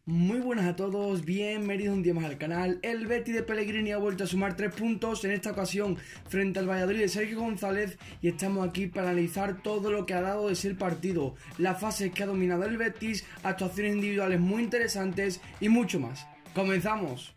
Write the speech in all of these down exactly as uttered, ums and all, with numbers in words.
Muy buenas a todos, bienvenidos un día más al canal. El Betis de Pellegrini ha vuelto a sumar tres puntos, en esta ocasión frente al Valladolid de Sergio González, y estamos aquí para analizar todo lo que ha dado de ser partido, las fases que ha dominado el Betis, actuaciones individuales muy interesantes y mucho más. ¡Comenzamos!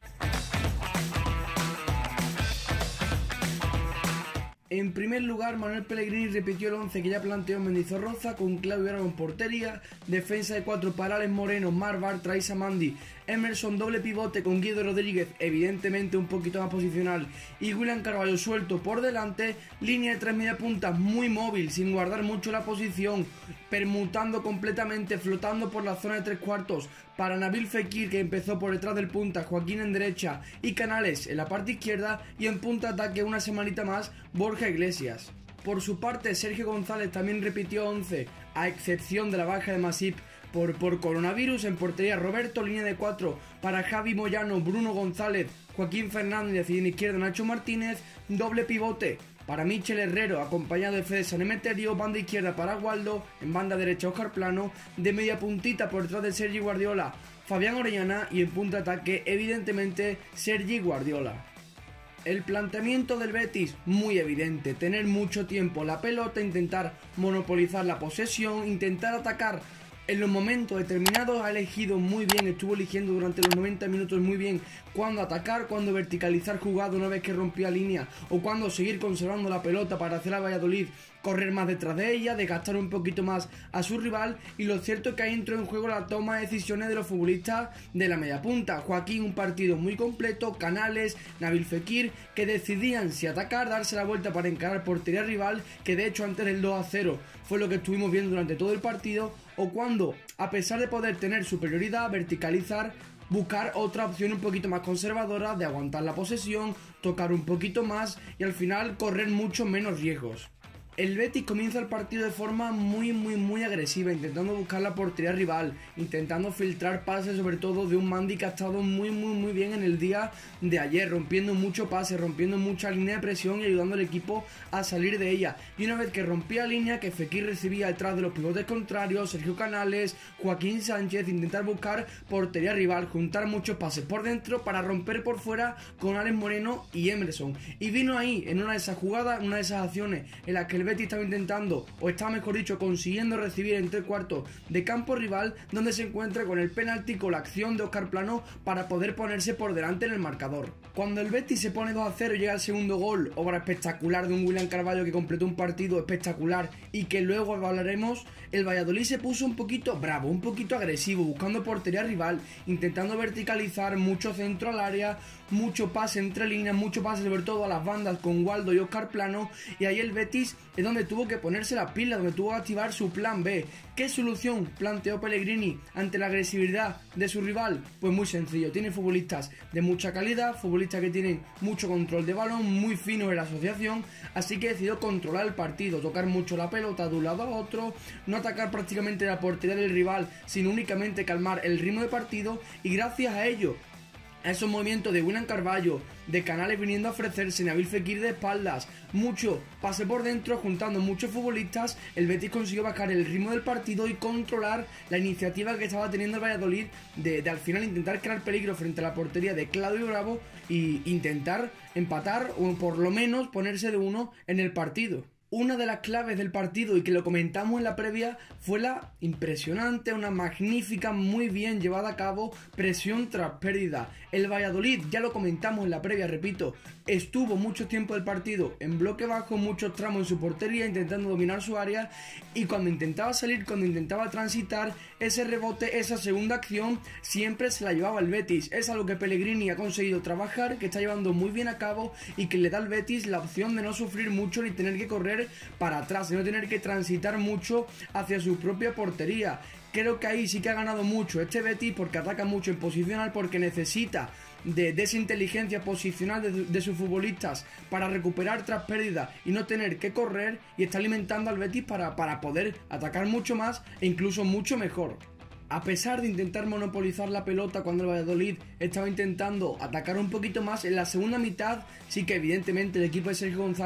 En primer lugar, Manuel Pellegrini repitió el once que ya planteó Mendizorroza, con Claudio Bravo en portería, defensa de cuatro para Alex Moreno, Marc Bartra, Issa Mendy, Emerson, doble pivote con Guido Rodríguez, evidentemente un poquito más posicional, y William Carvalho suelto por delante, línea de tres media puntas muy móvil, sin guardar mucho la posición, permutando completamente, flotando por la zona de tres cuartos, para Nabil Fekir, que empezó por detrás del punta, Joaquín en derecha y Canales en la parte izquierda, y en punta ataque una semanita más Borja Iglesias. Por su parte, Sergio González también repitió once, a excepción de la baja de Masip por, por coronavirus. En portería Roberto, línea de cuatro para Javi Moyano, Bruno González, Joaquín Fernández y en izquierda Nacho Martínez, doble pivote para Michel Herrero, acompañado de Fede San Emeterio, banda izquierda para Waldo, en banda derecha Óscar Plano, de media puntita por detrás de Sergi Guardiola, Fabián Orellana, y en punta ataque, evidentemente, Sergi Guardiola. El planteamiento del Betis, muy evidente, tener mucho tiempo la pelota, intentar monopolizar la posesión, intentar atacar en los momentos determinados. Ha elegido muy bien, estuvo eligiendo durante los noventa minutos muy bien cuándo atacar, cuándo verticalizar jugada una vez que rompía línea, o cuándo seguir conservando la pelota para hacer a Valladolid correr más detrás de ella, desgastar un poquito más a su rival. Y lo cierto es que ahí entró en juego la toma de decisiones de los futbolistas de la media punta. Joaquín, un partido muy completo, Canales, Nabil Fekir, que decidían si atacar, darse la vuelta para encarar portería rival, que de hecho antes del dos a cero fue lo que estuvimos viendo durante todo el partido, o cuando, a pesar de poder tener superioridad, verticalizar, buscar otra opción un poquito más conservadora de aguantar la posesión, tocar un poquito más y al final correr mucho menos riesgos. El Betis comienza el partido de forma muy muy muy agresiva, intentando buscar la portería rival, intentando filtrar pases, sobre todo de un Mendy que ha estado muy muy muy bien en el día de ayer, rompiendo mucho pase, rompiendo mucha línea de presión y ayudando al equipo a salir de ella. Y una vez que rompía línea, que Fekir recibía detrás de los pivotes contrarios, Sergio Canales, Joaquín Sánchez, intentar buscar portería rival, juntar muchos pases por dentro para romper por fuera con Alex Moreno y Emerson. Y vino ahí, en una de esas jugadas, una de esas acciones en las que el Betis estaba intentando, o estaba mejor dicho, consiguiendo recibir en tres cuartos de campo rival, donde se encuentra con el penalti, con la acción de Óscar Plano para poder ponerse por delante en el marcador. Cuando el Betis se pone dos a cero y llega el segundo gol, obra espectacular de un William Carvalho que completó un partido espectacular y que luego hablaremos, el Valladolid se puso un poquito bravo, un poquito agresivo, buscando portería rival, intentando verticalizar, mucho centro al área, mucho pase entre líneas, mucho pase sobre todo a las bandas con Waldo y Óscar Plano, y ahí el Betis es donde tuvo que ponerse las pilas, donde tuvo que activar su plan B. ¿Qué solución planteó Pellegrini ante la agresividad de su rival? Pues muy sencillo, tiene futbolistas de mucha calidad, futbolistas que tienen mucho control de balón, muy finos en la asociación, así que decidió controlar el partido, tocar mucho la pelota de un lado a otro, no atacar prácticamente la portería del rival, sino únicamente calmar el ritmo de partido, y gracias a ello, a esos movimientos de William Carvalho, de Canales viniendo a ofrecerse, Nabil Fekir de espaldas, mucho pase por dentro, juntando muchos futbolistas, el Betis consiguió bajar el ritmo del partido y controlar la iniciativa que estaba teniendo el Valladolid de, de al final intentar crear peligro frente a la portería de Claudio Bravo y intentar empatar o por lo menos ponerse de uno en el partido. Una de las claves del partido, y que lo comentamos en la previa, fue la impresionante, una magnífica, muy bien llevada a cabo presión tras pérdida. El Valladolid, ya lo comentamos en la previa, repito, estuvo mucho tiempo del partido en bloque bajo, muchos tramos en su portería, intentando dominar su área, y cuando intentaba salir, cuando intentaba transitar, ese rebote, esa segunda acción, siempre se la llevaba el Betis. Es algo que Pellegrini ha conseguido trabajar, que está llevando muy bien a cabo y que le da al Betis la opción de no sufrir mucho ni tener que correr para atrás, de no tener que transitar mucho hacia su propia portería. Creo que ahí sí que ha ganado mucho este Betis, porque ataca mucho en posicional, porque necesita de, de esa inteligencia posicional de, de sus futbolistas para recuperar tras pérdida y no tener que correr, y está alimentando al Betis para, para poder atacar mucho más e incluso mucho mejor. A pesar de intentar monopolizar la pelota cuando el Valladolid estaba intentando atacar un poquito más, en la segunda mitad sí que evidentemente el equipo de Sergio González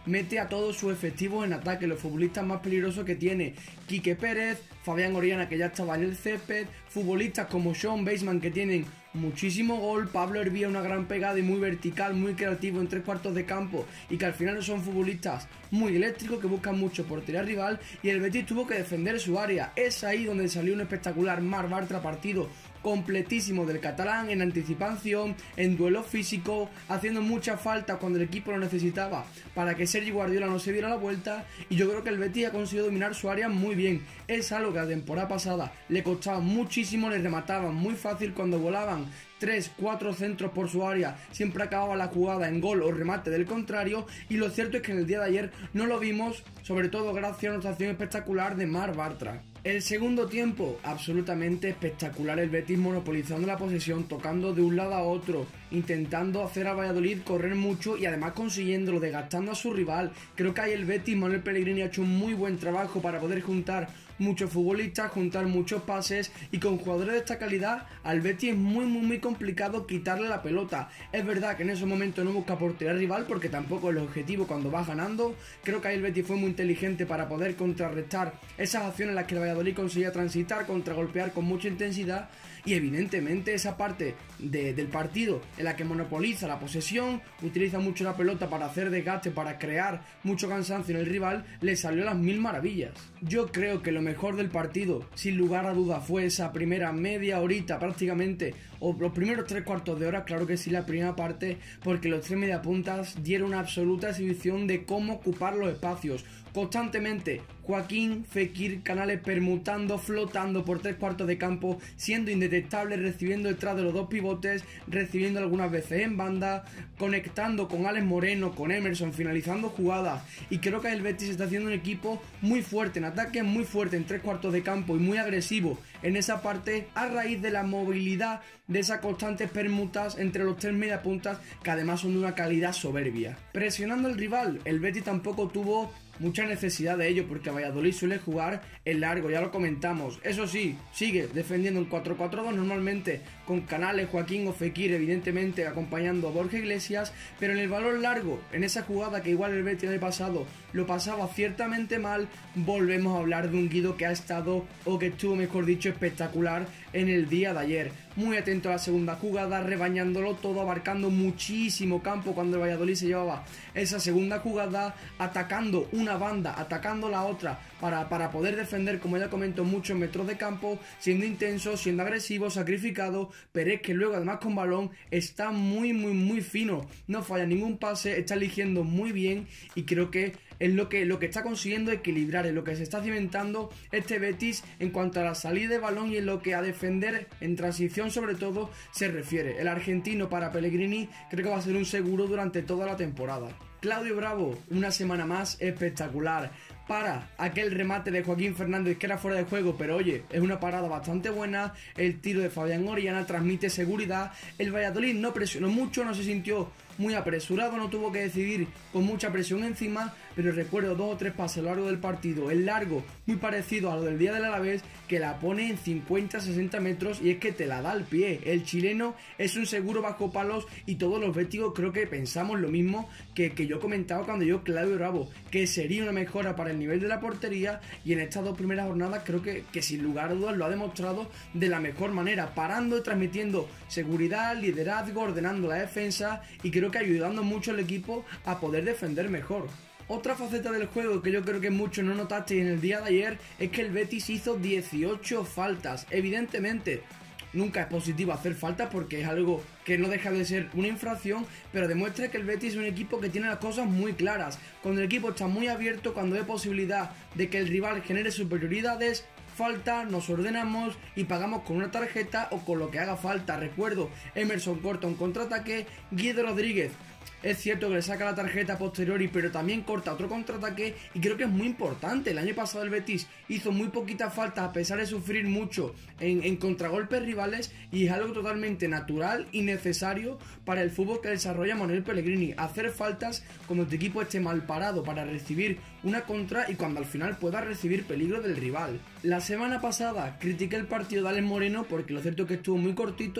mete a todos sus efectivos en ataque, los futbolistas más peligrosos que tiene, Quique Pérez, Fabián Orellana, que ya estaba en el césped, futbolistas como Sean Baseman, que tienen muchísimo gol, Pablo Hervía, una gran pegada y muy vertical, muy creativo en tres cuartos de campo, y que al final son futbolistas muy eléctricos que buscan mucho portería rival, y el Betis tuvo que defender su área. Es ahí donde salió un espectacular Marc Bartra, partido completísimo del catalán, en anticipación, en duelo físico, haciendo muchas faltas cuando el equipo lo necesitaba para que Sergi Guardiola no se diera la vuelta, y yo creo que el Betis ha conseguido dominar su área muy bien. Es algo que la temporada pasada le costaba muchísimo, le remataban muy fácil cuando volaban tres cuatro centros por su área, siempre acababa la jugada en gol o remate del contrario, y lo cierto es que en el día de ayer no lo vimos, sobre todo gracias a una actuación espectacular de Marc Bartra. El segundo tiempo, absolutamente espectacular, el Betis monopolizando la posesión, tocando de un lado a otro, intentando hacer a Valladolid correr mucho y además consiguiéndolo, desgastando a su rival. Creo que ahí el Betis, Manuel Pellegrini, ha hecho un muy buen trabajo para poder juntar muchos futbolistas, juntar muchos pases, y con jugadores de esta calidad al Betis es muy muy muy complicado quitarle la pelota. Es verdad que en esos momentos no busca portería rival porque tampoco es el objetivo cuando vas ganando. Creo que ahí el Betis fue muy inteligente para poder contrarrestar esas acciones en las que el Valladolid conseguía transitar, contragolpear con mucha intensidad, y evidentemente esa parte de, del partido en la que monopoliza la posesión, utiliza mucho la pelota para hacer desgaste, para crear mucho cansancio en el rival, le salió a las mil maravillas. Yo creo que lo mejor del partido, sin lugar a dudas, fue esa primera media horita prácticamente, o los primeros tres cuartos de hora, claro que sí, la primera parte, porque los tres mediapuntas dieron una absoluta exhibición de cómo ocupar los espacios. Constantemente Joaquín, Fekir, Canales permutando, flotando por tres cuartos de campo, siendo indetectables, recibiendo detrás de los dos pivotes, recibiendo algunas veces en banda, conectando con Alex Moreno, con Emerson, finalizando jugadas. Y creo que el Betis está haciendo un equipo muy fuerte en ataque, muy fuerte en tres cuartos de campo y muy agresivo en esa parte, a raíz de la movilidad de esas constantes permutas entre los tres mediapuntas, que además son de una calidad soberbia. Presionando al rival, el Betis tampoco tuvo mucha necesidad de ello, porque Valladolid suele jugar en largo, ya lo comentamos. Eso sí, sigue defendiendo en cuatro cuatro dos normalmente, con Canales, Joaquín o Fekir evidentemente acompañando a Borja Iglesias, pero en el balón largo, en esa jugada que igual el Betis en el pasado lo pasaba ciertamente mal, volvemos a hablar de un Guido que ha estado, o que estuvo mejor dicho, espectacular en el día de ayer. Muy atento a la segunda jugada, rebañándolo todo, abarcando muchísimo campo cuando el Valladolid se llevaba esa segunda jugada, atacando una banda, atacando la otra, para, para poder defender, como ya comento, muchos metros de campo, siendo intenso, siendo agresivo, sacrificado, pero es que luego además con balón está muy muy muy fino, no falla ningún pase, está eligiendo muy bien, y creo que es lo que, lo que está consiguiendo equilibrar, es lo que se está cimentando este Betis en cuanto a la salida de balón y en lo que a defender en transición sobre todo se refiere. El argentino para Pellegrini creo que va a ser un seguro durante toda la temporada. Claudio Bravo, una semana más espectacular. Para aquel remate de Joaquín Fernández que era fuera de juego, pero oye, es una parada bastante buena. El tiro de Fabián Orellana transmite seguridad. El Valladolid no presionó mucho, no se sintió muy apresurado, no tuvo que decidir con mucha presión encima, pero recuerdo dos o tres pases a lo largo del partido, el largo muy parecido a lo del día del Alavés, que la pone en cincuenta a sesenta metros y es que te la da al pie. El chileno es un seguro bajo palos, y todos los béticos creo que pensamos lo mismo que, que yo comentaba cuando yo Claudio Bravo, que sería una mejora para el nivel de la portería, y en estas dos primeras jornadas creo que, que sin lugar a dudas lo ha demostrado de la mejor manera, parando y transmitiendo seguridad, liderazgo, ordenando la defensa, y creo que ayudando mucho al equipo a poder defender mejor. Otra faceta del juego que yo creo que muchos no notasteis en el día de ayer es que el Betis hizo dieciocho faltas. Evidentemente nunca es positivo hacer faltas porque es algo que no deja de ser una infracción, pero demuestra que el Betis es un equipo que tiene las cosas muy claras. Cuando el equipo está muy abierto, cuando hay posibilidad de que el rival genere superioridades, falta, nos ordenamos y pagamos con una tarjeta o con lo que haga falta. Recuerdo, Emerson corta un contraataque, Guido Rodríguez es cierto que le saca la tarjeta posteriori, pero también corta otro contraataque, y creo que es muy importante. El año pasado el Betis hizo muy poquitas faltas a pesar de sufrir mucho en, en contragolpes rivales, y es algo totalmente natural y necesario para el fútbol que desarrolla Manuel Pellegrini. Hacer faltas cuando tu equipo esté mal parado para recibir una contra y cuando al final pueda recibir peligro del rival. La semana pasada critiqué el partido de Alex Moreno porque lo cierto es que estuvo muy cortito,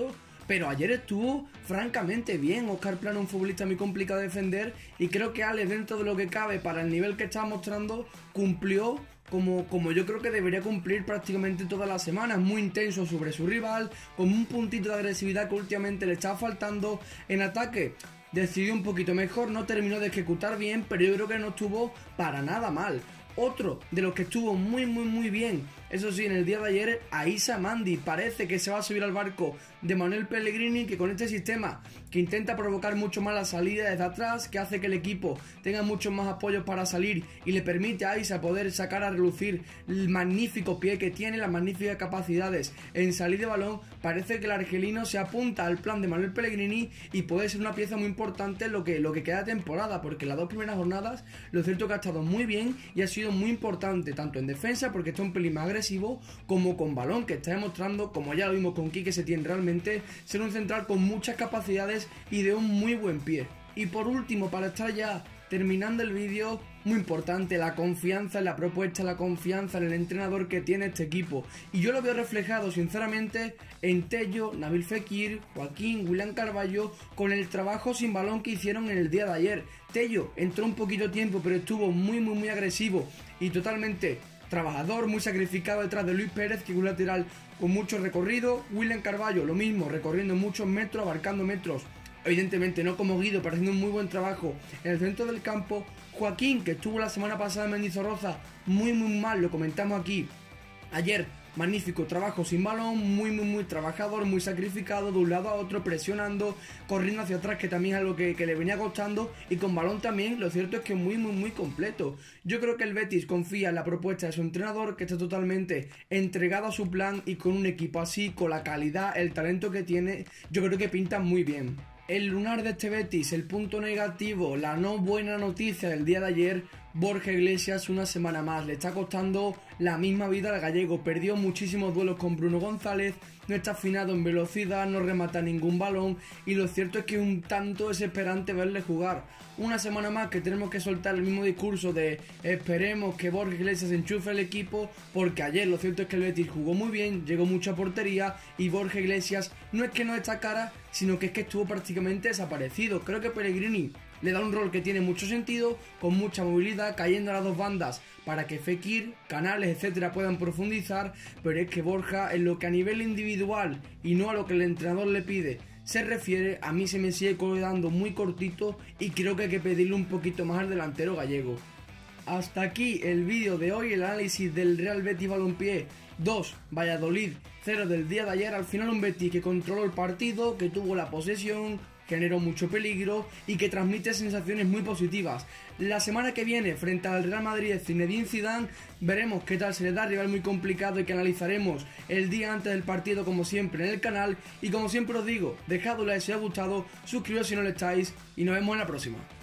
Pero ayer estuvo francamente bien. Óscar Plano, un futbolista muy complicado de defender, y creo que Alex, dentro de lo que cabe para el nivel que está mostrando, cumplió como, como yo creo que debería cumplir prácticamente todas las semanas. Muy intenso sobre su rival, con un puntito de agresividad que últimamente le estaba faltando en ataque. Decidió un poquito mejor, no terminó de ejecutar bien, pero yo creo que no estuvo para nada mal. Otro de los que estuvo muy muy muy bien, eso sí, en el día de ayer, Aissa Mandi. Parece que se va a subir al barco de Manuel Pellegrini, que con este sistema que intenta provocar mucho más la salida desde atrás, que hace que el equipo tenga muchos más apoyos para salir y le permite a Aissa poder sacar a relucir el magnífico pie que tiene, las magníficas capacidades en salir de balón. Parece que el argelino se apunta al plan de Manuel Pellegrini y puede ser una pieza muy importante en lo que, lo que queda de temporada, porque en las dos primeras jornadas lo cierto que ha estado muy bien y ha sido muy importante tanto en defensa, porque está un pelín más agresivo, como con balón, que está demostrando, como ya lo vimos con Quique Setién, realmente ser un central con muchas capacidades y de un muy buen pie. Y por último, para estar ya terminando el vídeo, muy importante, la confianza en la propuesta, la confianza en el entrenador que tiene este equipo. Y yo lo veo reflejado sinceramente en Tello, Nabil Fekir, Joaquín, William Carballo, con el trabajo sin balón que hicieron en el día de ayer. Tello entró un poquito tiempo, pero estuvo muy muy muy agresivo y totalmente trabajador, muy sacrificado detrás de Luis Pérez, que es un lateral con mucho recorrido. William Carballo, lo mismo, recorriendo muchos metros, abarcando metros, evidentemente no como Guido, pero haciendo un muy buen trabajo en el centro del campo. Joaquín, que estuvo la semana pasada en Mendizorroza, muy muy mal, lo comentamos aquí ayer. Magnífico trabajo sin balón, muy muy muy trabajador, muy sacrificado, de un lado a otro, presionando, corriendo hacia atrás, que también es algo que, que le venía costando, y con balón también. Lo cierto es que muy muy muy completo. Yo creo que el Betis confía en la propuesta de su entrenador, que está totalmente entregado a su plan, y con un equipo así, con la calidad, el talento que tiene, yo creo que pinta muy bien. El lunar de este Betis, el punto negativo, la no buena noticia del día de ayer: Borja Iglesias una semana más. Le está costando la misma vida al gallego. Perdió muchísimos duelos con Bruno González, no está afinado en velocidad, no remata ningún balón, y lo cierto es que es un tanto desesperante verle jugar. Una semana más que tenemos que soltar el mismo discurso de esperemos que Borja Iglesias enchufe el equipo, porque ayer lo cierto es que el Betis jugó muy bien, llegó mucho a portería, y Borja Iglesias no es que no destacara, sino que es que estuvo prácticamente desaparecido. Creo que Pellegrini le da un rol que tiene mucho sentido, con mucha movilidad, cayendo a las dos bandas para que Fekir, Canales, etcétera puedan profundizar, pero es que Borja, en lo que a nivel individual y no a lo que el entrenador le pide se refiere, a mí se me sigue quedando muy cortito, y creo que hay que pedirle un poquito más al delantero gallego. Hasta aquí el vídeo de hoy, el análisis del Real Betis Balompié dos, Valladolid cero del día de ayer. Al final un Betis que controló el partido, que tuvo la posesión, generó mucho peligro y que transmite sensaciones muy positivas. La semana que viene, frente al Real Madrid de Zinedine Zidane, veremos qué tal se le da, rival muy complicado, y que analizaremos el día antes del partido, como siempre, en el canal. Y como siempre os digo, dejad un like si os ha gustado, suscribiros si no lo estáis, y nos vemos en la próxima.